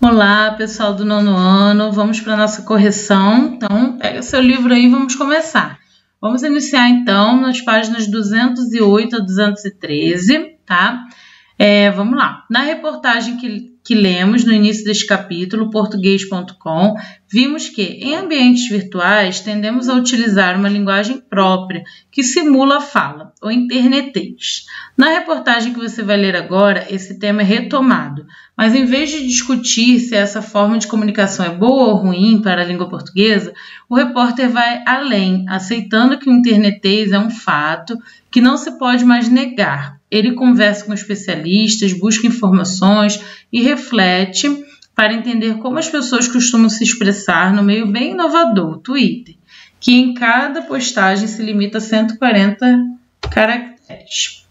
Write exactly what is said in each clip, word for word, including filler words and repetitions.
Olá, pessoal do nono ano, vamos para a nossa correção. Então, pega seu livro aí e vamos começar. Vamos iniciar, então, nas páginas duzentos e oito a duzentos e treze, tá? É, vamos lá. Na reportagem que, que lemos no início deste capítulo, português ponto com, vimos que, em ambientes virtuais, tendemos a utilizar uma linguagem própria, que simula a fala, ou internetês. Na reportagem que você vai ler agora, esse tema é retomado, mas em vez de discutir se essa forma de comunicação é boa ou ruim para a língua portuguesa, o repórter vai além, aceitando que o internetês é um fato que não se pode mais negar. Ele conversa com especialistas, busca informações e reflete para entender como as pessoas costumam se expressar no meio bem inovador, o Twitter, que em cada postagem se limita a cento e quarenta caracteres.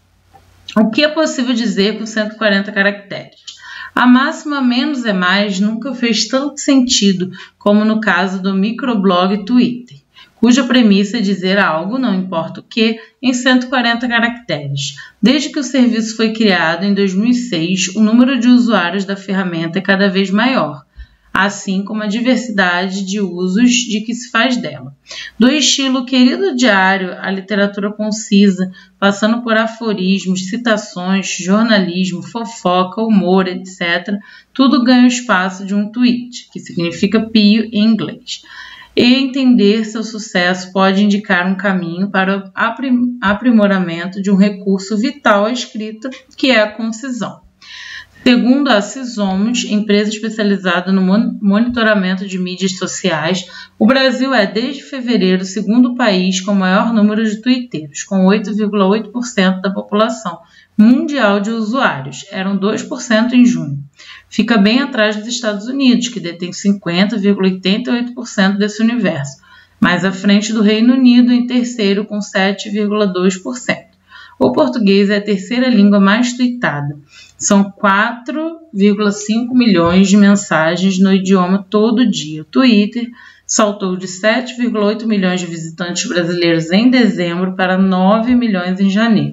O que é possível dizer com cento e quarenta caracteres? A máxima menos é mais nunca fez tanto sentido como no caso do microblog Twitter, cuja premissa é dizer algo, não importa o que, em cento e quarenta caracteres. Desde que o serviço foi criado em dois mil e seis, o número de usuários da ferramenta é cada vez maior, assim como a diversidade de usos de que se faz dela. Do estilo querido diário, a literatura concisa, passando por aforismos, citações, jornalismo, fofoca, humor, etcétera, tudo ganha o espaço de um tweet, que significa pio em inglês. E entender seu sucesso pode indicar um caminho para o aprimoramento de um recurso vital à escrita, que é a concisão. Segundo a Cisomos, empresa especializada no monitoramento de mídias sociais, o Brasil é, desde fevereiro, o segundo país com o maior número de tuiteiros, com oito vírgula oito por cento da população mundial de usuários. Eram dois por cento em junho. Fica bem atrás dos Estados Unidos, que detém cinquenta vírgula oitenta e oito por cento desse universo, mais à frente do Reino Unido em terceiro, com sete vírgula dois por cento. O português é a terceira língua mais tuitada. São quatro vírgula cinco milhões de mensagens no idioma todo dia. O Twitter saltou de sete vírgula oito milhões de visitantes brasileiros em dezembro para nove milhões em janeiro.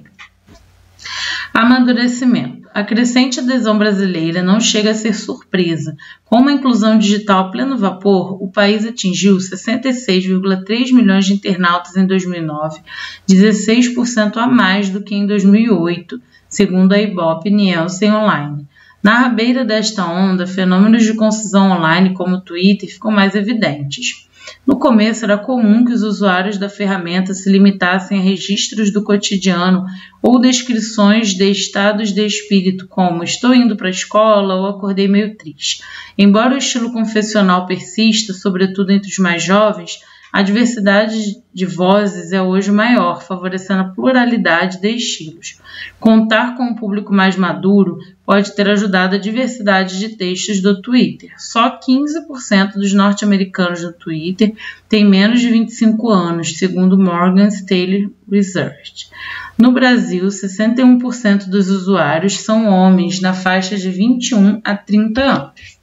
Amadurecimento. A crescente adesão brasileira não chega a ser surpresa. Com uma inclusão digital a pleno vapor, o país atingiu sessenta e seis vírgula três milhões de internautas em dois mil e nove, dezesseis por cento a mais do que em dois mil e oito, segundo a Ibope Nielsen Online. Na rabeira desta onda, fenômenos de concisão online como o Twitter ficam mais evidentes. No começo, era comum que os usuários da ferramenta se limitassem a registros do cotidiano ou descrições de estados de espírito, como estou indo para a escola ou acordei meio triste. Embora o estilo confessional persista, sobretudo entre os mais jovens, a diversidade de vozes é hoje maior, favorecendo a pluralidade de estilos. Contar com um público mais maduro pode ter ajudado a diversidade de textos do Twitter. Só quinze por cento dos norte-americanos do Twitter têm menos de vinte e cinco anos, segundo Morgan Stanley Research. No Brasil, sessenta e um por cento dos usuários são homens na faixa de vinte e um a trinta anos.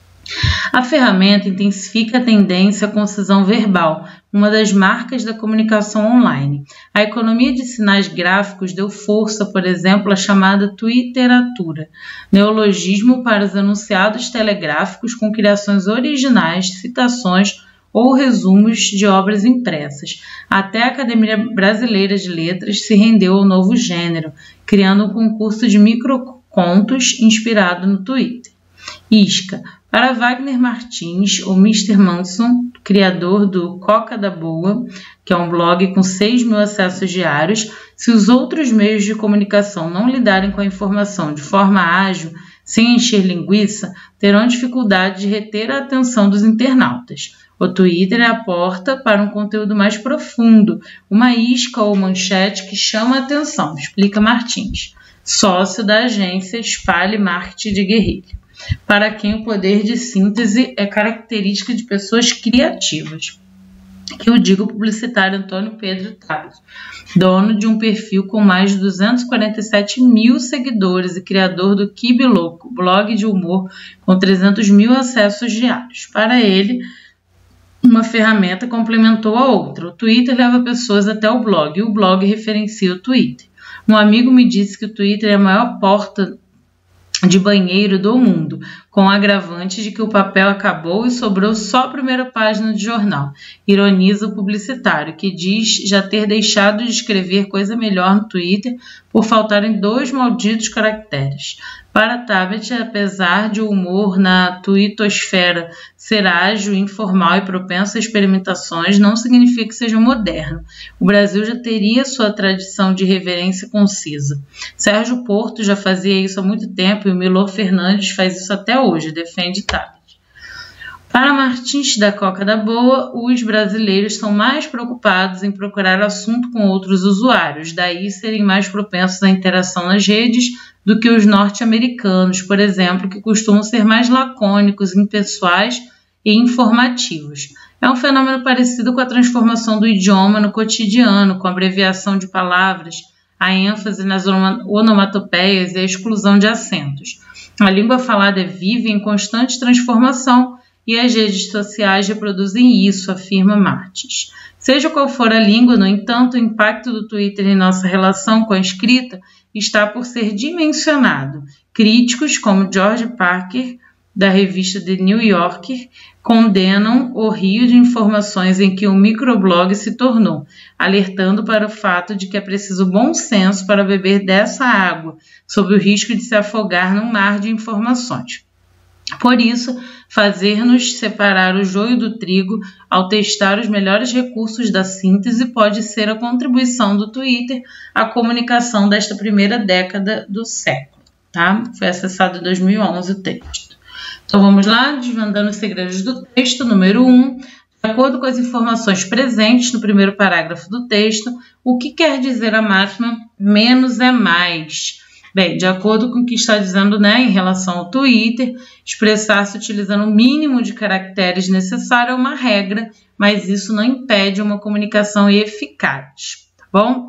A ferramenta intensifica a tendência à concisão verbal, uma das marcas da comunicação online. A economia de sinais gráficos deu força, por exemplo, à chamada Twitteratura, neologismo para os enunciados telegráficos com criações originais, citações ou resumos de obras impressas. Até a Academia Brasileira de Letras se rendeu ao novo gênero, criando um concurso de microcontos inspirado no Twitter. Isca. Para Wagner Martins, ou mister Manson, criador do Coca da Boa, que é um blog com seis mil acessos diários, se os outros meios de comunicação não lidarem com a informação de forma ágil, sem encher linguiça, terão dificuldade de reter a atenção dos internautas. O Twitter é a porta para um conteúdo mais profundo, uma isca ou manchete que chama a atenção, explica Martins, sócio da agência Espalhe Marketing de Guerrilha, para quem o poder de síntese é característica de pessoas criativas. Que eu digo o publicitário Antônio Pedro Tales, dono de um perfil com mais de duzentos e quarenta e sete mil seguidores e criador do Kibe Louco, blog de humor com trezentos mil acessos diários. Para ele, uma ferramenta complementou a outra. O Twitter leva pessoas até o blog e o blog referencia o Twitter. Um amigo me disse que o Twitter é a maior porta de banheiro do mundo, com o agravante de que o papel acabou e sobrou só a primeira página de jornal. Ironiza o publicitário, que diz já ter deixado de escrever coisa melhor no Twitter por faltarem dois malditos caracteres. Para Tabet, apesar de o humor na twittosfera ser ágil, informal e propenso a experimentações, não significa que seja moderno. O Brasil já teria sua tradição de reverência concisa. Sérgio Porto já fazia isso há muito tempo e o Milor Fernandes faz isso até hoje, defende Tabet. Para Martins da Coca da Boa, os brasileiros são mais preocupados em procurar assunto com outros usuários, daí serem mais propensos à interação nas redes do que os norte-americanos, por exemplo, que costumam ser mais lacônicos, impessoais e informativos. É um fenômeno parecido com a transformação do idioma no cotidiano, com a abreviação de palavras, a ênfase nas onomatopeias e a exclusão de acentos. A língua falada é viva e em constante transformação, e as redes sociais reproduzem isso, afirma Martins. Seja qual for a língua, no entanto, o impacto do Twitter em nossa relação com a escrita está por ser dimensionado. Críticos como George Parker, da revista The New Yorker, condenam o rio de informações em que o microblog se tornou, alertando para o fato de que é preciso bom senso para beber dessa água, sob o risco de se afogar num mar de informações. Por isso, fazer-nos separar o joio do trigo ao testar os melhores recursos da síntese pode ser a contribuição do Twitter à comunicação desta primeira década do século. Tá? Foi acessado em dois mil e onze o texto. Então vamos lá, desvendando os segredos do texto, número um. De acordo com as informações presentes no primeiro parágrafo do texto, o que quer dizer a máxima menos é mais? Bem, de acordo com o que está dizendo, né, em relação ao Twitter, expressar-se utilizando o mínimo de caracteres necessário é uma regra, mas isso não impede uma comunicação eficaz, tá bom?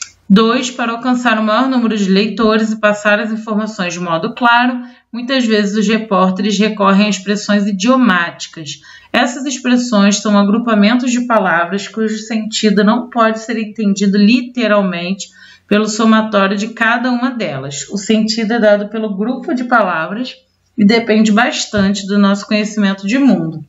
Dois, para alcançar o maior número de leitores e passar as informações de modo claro, muitas vezes os repórteres recorrem a expressões idiomáticas. Essas expressões são agrupamentos de palavras cujo sentido não pode ser entendido literalmente pelo somatório de cada uma delas. O sentido é dado pelo grupo de palavras e depende bastante do nosso conhecimento de mundo.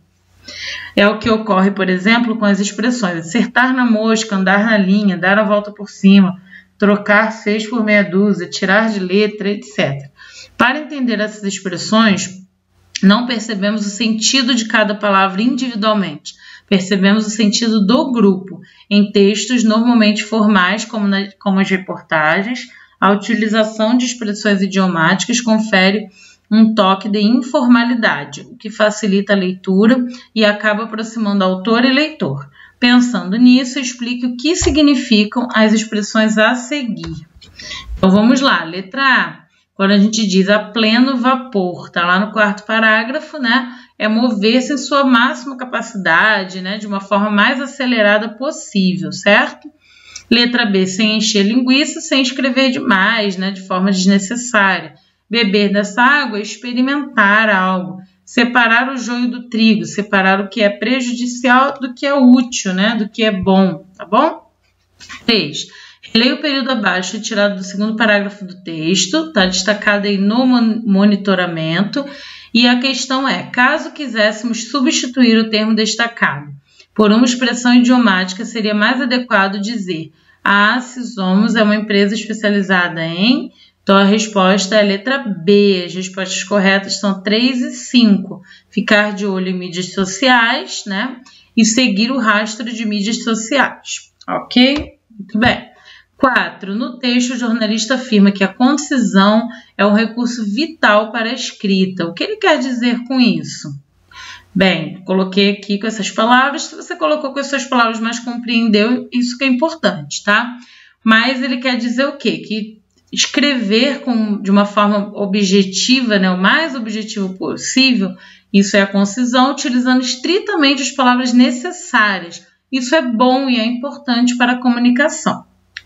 É o que ocorre, por exemplo, com as expressões acertar na mosca, andar na linha, dar a volta por cima, trocar seis por meia dúzia, tirar de letra, etcétera. Para entender essas expressões, não percebemos o sentido de cada palavra individualmente. Percebemos o sentido do grupo. Em textos normalmente formais, como, na, como as reportagens, a utilização de expressões idiomáticas confere um toque de informalidade, o que facilita a leitura e acaba aproximando autor e leitor. Pensando nisso, explique o que significam as expressões a seguir. Então vamos lá, letra A. Quando a gente diz a pleno vapor, está lá no quarto parágrafo, né? É mover-se em sua máxima capacidade, né? De uma forma mais acelerada possível, certo? Letra B, sem encher linguiça, sem escrever demais, né? De forma desnecessária. Beber dessa água é experimentar algo. Separar o joio do trigo, separar o que é prejudicial do que é útil, né? Do que é bom, tá bom? três. Releia o período abaixo, retirado do segundo parágrafo do texto, está destacado aí no monitoramento, e a questão é, caso quiséssemos substituir o termo destacado por uma expressão idiomática, seria mais adequado dizer a Cisomos é uma empresa especializada em... Então a resposta é a letra B, as respostas corretas são três e cinco. Ficar de olho em mídias sociais, né? E seguir o rastro de mídias sociais, ok? Muito bem. quatro. No texto, o jornalista afirma que a concisão é um recurso vital para a escrita. O que ele quer dizer com isso? Bem, coloquei aqui com essas palavras. Se você colocou com as suas palavras, mas compreendeu, isso que é importante, tá? Mas ele quer dizer o quê? Que escrever com, de uma forma objetiva, né, o mais objetivo possível, isso é a concisão, utilizando estritamente as palavras necessárias. Isso é bom e é importante para a comunicação.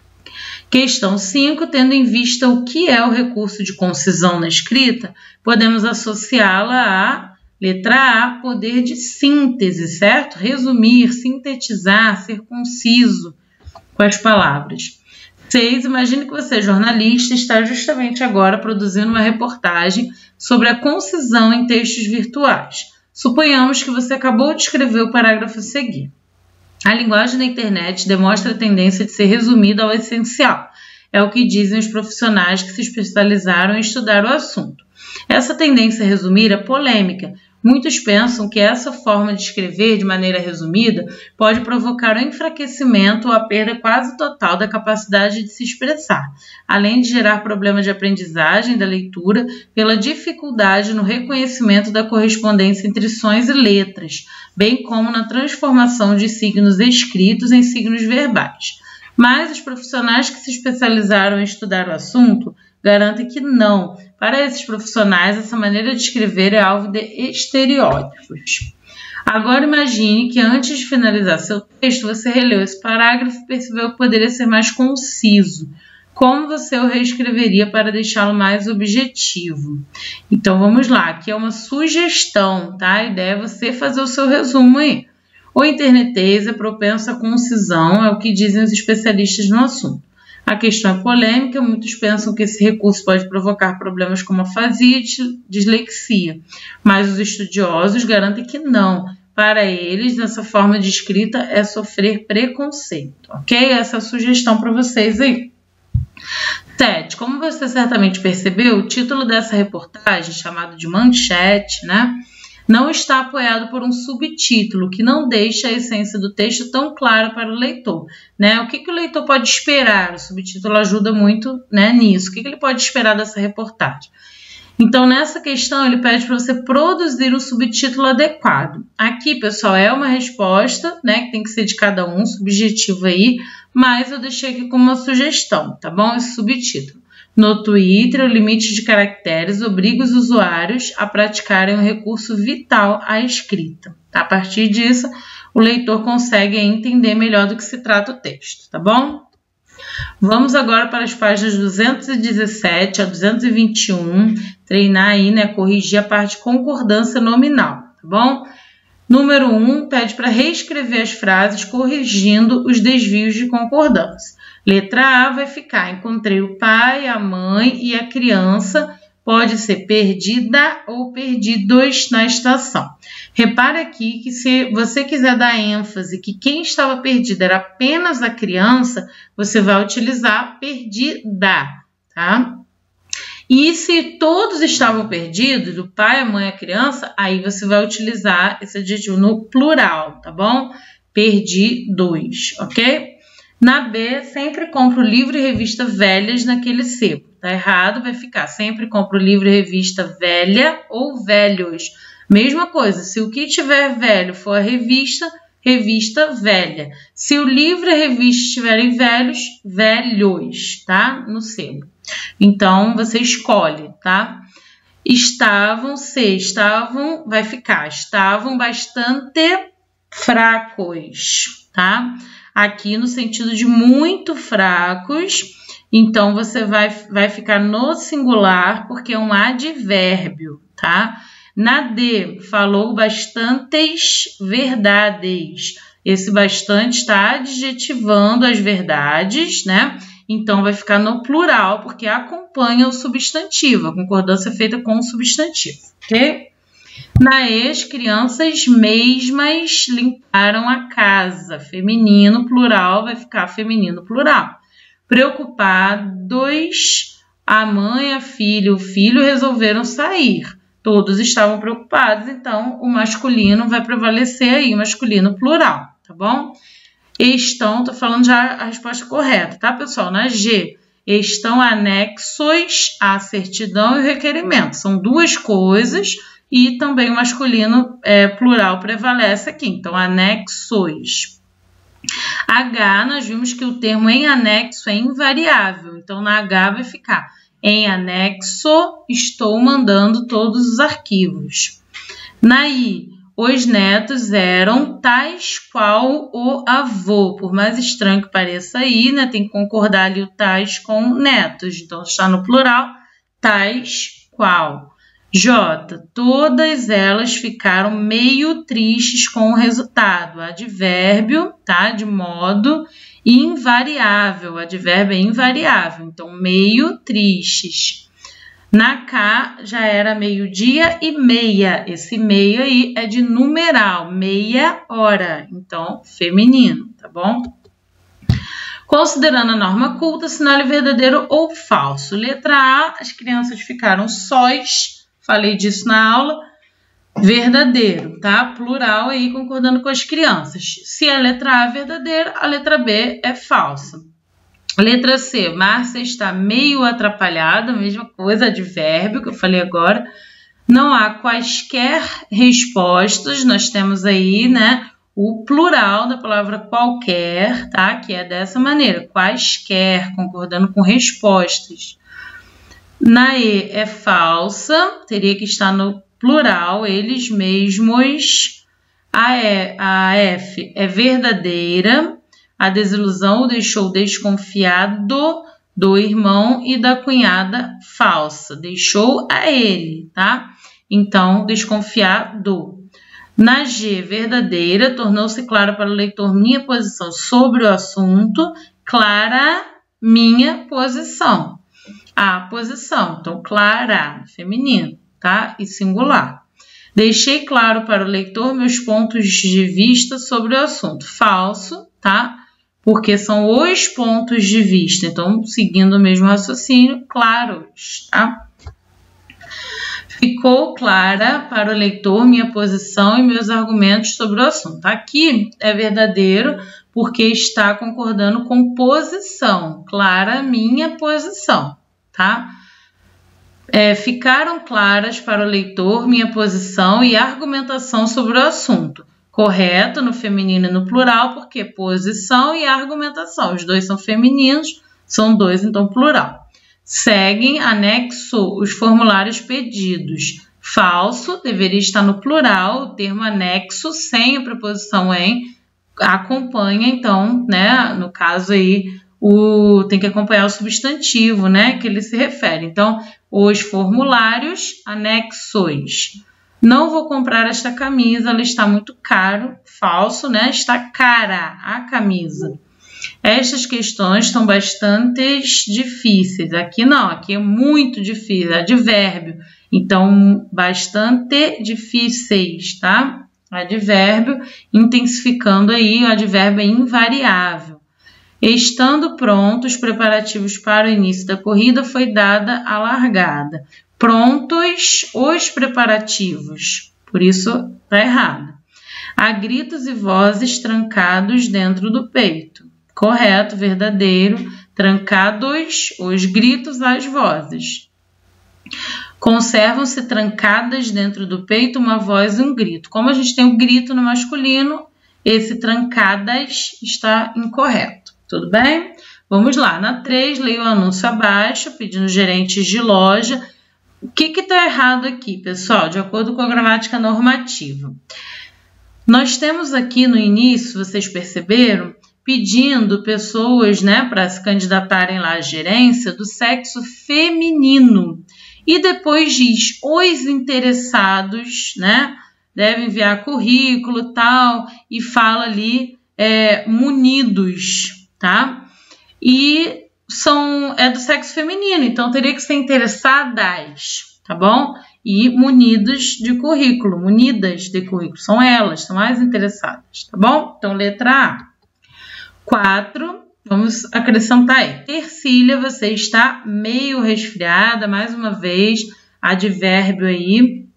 Questão cinco. Tendo em vista o que é o recurso de concisão na escrita, podemos associá-la a, letra A, poder de síntese, certo? Resumir, sintetizar, ser conciso com as palavras. seis. Imagine que você é jornalista e está justamente agora produzindo uma reportagem sobre a concisão em textos virtuais. Suponhamos que você acabou de escrever o parágrafo a seguir. A linguagem da internet demonstra a tendência de ser resumida ao essencial. É o que dizem os profissionais que se especializaram em estudar o assunto. Essa tendência a resumir é polêmica. Muitos pensam que essa forma de escrever de maneira resumida pode provocar o enfraquecimento ou a perda quase total da capacidade de se expressar, além de gerar problemas de aprendizagem da leitura pela dificuldade no reconhecimento da correspondência entre sons e letras, bem como na transformação de signos escritos em signos verbais. Mas os profissionais que se especializaram em estudar o assunto garantem que não. Para esses profissionais, essa maneira de escrever é alvo de estereótipos. Agora imagine que antes de finalizar seu texto, você releu esse parágrafo e percebeu que poderia ser mais conciso. Como você o reescreveria para deixá-lo mais objetivo? Então vamos lá, aqui é uma sugestão, tá? A ideia é você fazer o seu resumo aí. O internetês é propenso à concisão, é o que dizem os especialistas no assunto. A questão é polêmica, muitos pensam que esse recurso pode provocar problemas como afasia e dislexia, mas os estudiosos garantem que não. Para eles, nessa forma de escrita, é sofrer preconceito, ok? Essa é a sugestão para vocês aí. sete. Como você certamente percebeu, o título dessa reportagem, chamado de manchete, né, não está apoiado por um subtítulo, que não deixa a essência do texto tão clara para o leitor, né? O que, que o leitor pode esperar? O subtítulo ajuda muito, né, nisso. O que, que ele pode esperar dessa reportagem? Então, nessa questão, ele pede para você produzir um subtítulo adequado. Aqui, pessoal, é uma resposta, né, que tem que ser de cada um, subjetivo aí, mas eu deixei aqui como uma sugestão, tá bom? Esse subtítulo. No Twitter, o limite de caracteres obriga os usuários a praticarem um recurso vital à escrita. A partir disso, o leitor consegue entender melhor do que se trata o texto, tá bom? Vamos agora para as páginas duzentos e dezessete a duzentos e vinte e um, treinar aí, né, corrigir a parte de concordância nominal, tá bom? Número um, pede para reescrever as frases corrigindo os desvios de concordância. Letra A vai ficar: encontrei o pai, a mãe e a criança. Pode ser perdida ou perdidos na estação. Repare aqui que se você quiser dar ênfase que quem estava perdida era apenas a criança, você vai utilizar perdida, tá? E se todos estavam perdidos, o pai, a mãe e a criança, aí você vai utilizar esse adjetivo no plural, tá bom? Perdidos, ok? Na B, sempre compro livro e revista velhas naquele sebo. Tá errado, vai ficar sempre compro livro e revista velha ou velhos. Mesma coisa, se o que tiver velho for a revista, revista velha. Se o livro e a revista estiverem velhos, velhos, tá? No sebo. Então, você escolhe, tá? Estavam, se estavam, vai ficar. Estavam bastante fracos, tá? Aqui no sentido de muito fracos, então você vai, vai ficar no singular porque é um advérbio, tá? Na D, falou bastantes verdades. Esse bastante está adjetivando as verdades, né? Então vai ficar no plural porque acompanha o substantivo, a concordância é feita com o substantivo, ok? Na E, as crianças mesmas limparam a casa. Feminino, plural, vai ficar feminino, plural. Preocupados, a mãe, a filha, o filho resolveram sair. Todos estavam preocupados, então o masculino vai prevalecer aí, masculino, plural, tá bom? Estão, tô falando já a resposta correta, tá, pessoal? Na G, estão anexos à certidão e o requerimento. São duas coisas. E também o masculino é, plural prevalece aqui. Então, anexos. H, nós vimos que o termo em anexo é invariável. Então, na H vai ficar em anexo, estou mandando todos os arquivos. Na I, os netos eram tais qual o avô. Por mais estranho que pareça aí, né, tem que concordar ali o tais com netos. Então, está no plural, tais qual. J, todas elas ficaram meio tristes com o resultado. Advérbio, tá? De modo. invariável, o advérbio é invariável, então meio tristes. Na K já era meio-dia e meia, esse meio aí é de numeral, meia hora, então feminino, tá bom? Considerando a norma culta, assinale verdadeiro ou falso. Letra A, as crianças ficaram sós, falei disso na aula, verdadeiro, tá? Plural aí, concordando com as crianças. Se a letra A é verdadeira, a letra B é falsa. Letra C, Márcia está meio atrapalhada, mesma coisa, advérbio que eu falei agora. Não há quaisquer respostas, nós temos aí, né, o plural da palavra qualquer, tá? Que é dessa maneira, quaisquer, concordando com respostas. Na E é falsa, teria que estar no plural, eles mesmos. A, e, a F é verdadeira, a desilusão o deixou desconfiado do irmão e da cunhada falsa, deixou a ele, tá? Então, desconfiado. Na G, verdadeira, tornou-se clara para o leitor minha posição sobre o assunto, clara minha posição. A posição, então clara, feminino, tá? E singular. Deixei claro para o leitor meus pontos de vista sobre o assunto. Falso, tá? Porque são os pontos de vista. Então, seguindo o mesmo raciocínio, claros, tá? Ficou clara para o leitor minha posição e meus argumentos sobre o assunto. Aqui é verdadeiro porque está concordando com posição. Clara minha posição, tá? É, ficaram claras para o leitor minha posição e argumentação sobre o assunto. Correto no feminino e no plural, porque posição e argumentação. Os dois são femininos, são dois, então plural. Seguem anexo os formulários pedidos. Falso, deveria estar no plural, o termo anexo, sem a preposição em, acompanha, então, né, no caso aí, o, tem que acompanhar o substantivo, né, que ele se refere. Então, os formulários, anexos. Não vou comprar esta camisa, ela está muito caro. Falso, né, está cara a camisa. Estas questões estão bastante difíceis. Aqui não, aqui é muito difícil, é advérbio. Então, bastante difíceis, tá? Advérbio, intensificando aí, o advérbio é invariável. Estando prontos os preparativos para o início da corrida, foi dada a largada. Prontos os preparativos, por isso está errado. Há gritos e vozes trancados dentro do peito. Correto, verdadeiro, trancados os gritos, as vozes. Conservam-se trancadas dentro do peito uma voz e um grito. Como a gente tem o grito no masculino, esse trancadas está incorreto. Tudo bem? Vamos lá. Na três, leio o anúncio abaixo, pedindo gerentes de loja. O que está errado aqui, pessoal? De acordo com a gramática normativa. Nós temos aqui no início, vocês perceberam, pedindo pessoas, né, para se candidatarem lá à gerência do sexo feminino. E depois diz, os interessados, né, devem enviar currículo tal, e fala ali é, munidos, tá? E são, é do sexo feminino, então teria que ser interessadas, tá bom? E munidos de currículo, munidas de currículo, são elas, são as interessadas, tá bom? Então, letra A. quatro, vamos acrescentar aí. Ercília, você está meio resfriada, mais uma vez, advérbio aí,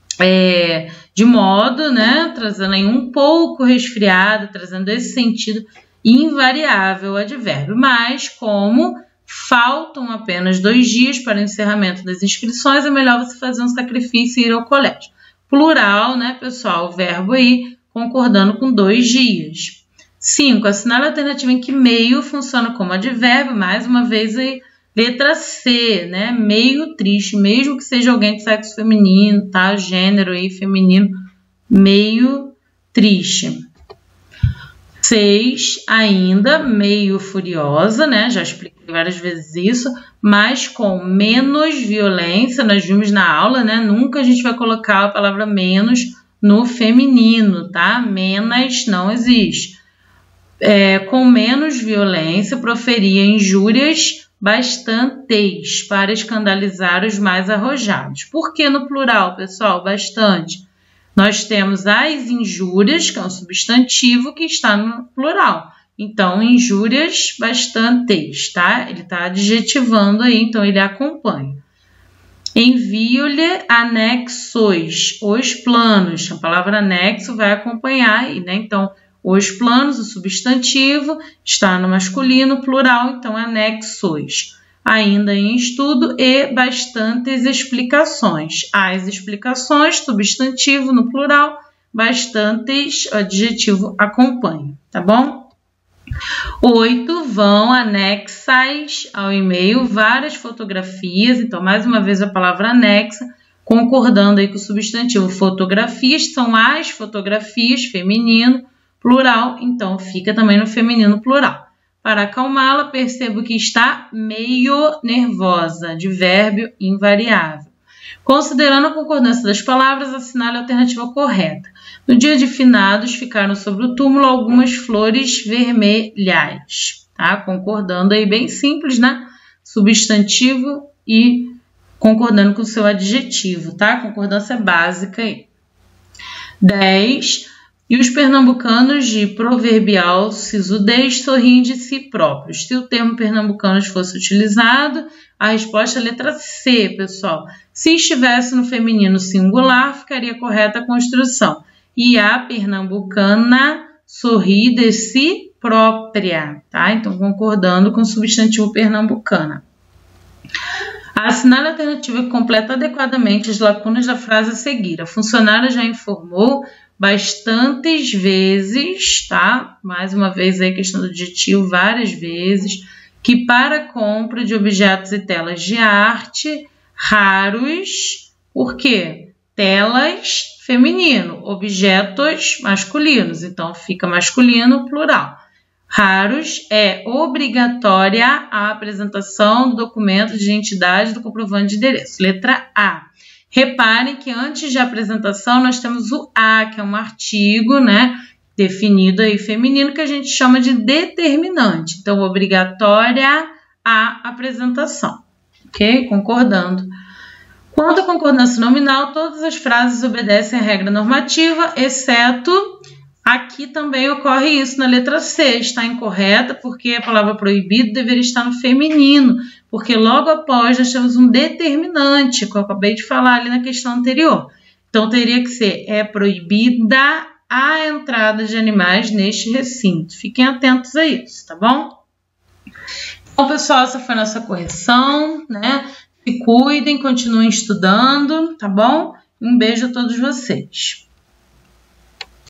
é, de modo, né, trazendo aí um pouco resfriada, trazendo esse sentido invariável advérbio, mas como faltam apenas dois dias para o encerramento das inscrições, é melhor você fazer um sacrifício e ir ao colégio. Plural, né, pessoal, o verbo aí concordando com dois dias. cinco. Assinale a alternativa em que meio funciona como advérbio, mais uma vez aí, letra C, né? Meio triste, mesmo que seja alguém de sexo feminino, tá? Gênero aí feminino, meio triste. seis. Ainda, meio furiosa, né? Já expliquei várias vezes isso, mas com menos violência, nós vimos na aula, né? Nunca a gente vai colocar a palavra menos no feminino, tá? Menos não existe. é, com menos violência, proferia injúrias bastantes para escandalizar os mais arrojados. Por que no plural, pessoal? Bastante. Nós temos as injúrias, que é um substantivo que está no plural. Então, injúrias bastantes, tá? Ele está adjetivando aí, então ele acompanha. Envio-lhe anexos, os planos. A palavra anexo vai acompanhar aí, né? Então, os planos, o substantivo, está no masculino, plural, então anexos. Ainda em estudo e bastantes explicações. As explicações, substantivo no plural, bastantes, adjetivo acompanha, tá bom? Oito, vão anexas ao e-mail várias fotografias. Então, mais uma vez a palavra anexa, concordando aí com o substantivo fotografias, são as fotografias, feminino, plural, então fica também no feminino plural. Para acalmá-la, percebo que está meio nervosa, advérbio invariável. Considerando a concordância das palavras, assinale a alternativa correta. No dia de finados, ficaram sobre o túmulo algumas flores vermelhas. Tá? Concordando aí, bem simples, né? Substantivo e concordando com o seu adjetivo, tá? Concordância básica aí. dez. E os pernambucanos de proverbial sisudez sorriem de si próprios. Se o termo pernambucanos fosse utilizado, a resposta é a letra C, pessoal. Se estivesse no feminino singular, ficaria correta a construção. E a pernambucana sorri de si própria, tá? Então, concordando com o substantivo pernambucana. Assinale a alternativa que completa adequadamente as lacunas da frase a seguir. A funcionária já informou bastantes vezes, tá? Mais uma vez aí, questão do adjetivo, várias vezes, que para a compra de objetos e telas de arte raros, por quê? Telas feminino, objetos masculinos, então fica masculino, plural. Raros é obrigatória a apresentação do documento de identidade do comprovante de endereço. Letra A. Reparem que antes da apresentação nós temos o a, que é um artigo, né, definido aí feminino, que a gente chama de determinante. Então, obrigatória a apresentação. Ok? Concordando. Quanto à concordância nominal, todas as frases obedecem à regra normativa, exceto aqui também ocorre isso na letra C. Está incorreta porque a palavra proibido deveria estar no feminino, porque logo após nós temos um determinante, que eu acabei de falar ali na questão anterior. Então, teria que ser, é proibida a entrada de animais neste recinto. Fiquem atentos a isso, tá bom? Então, pessoal, essa foi a nossa correção, né? Se cuidem, continuem estudando, tá bom? Um beijo a todos vocês.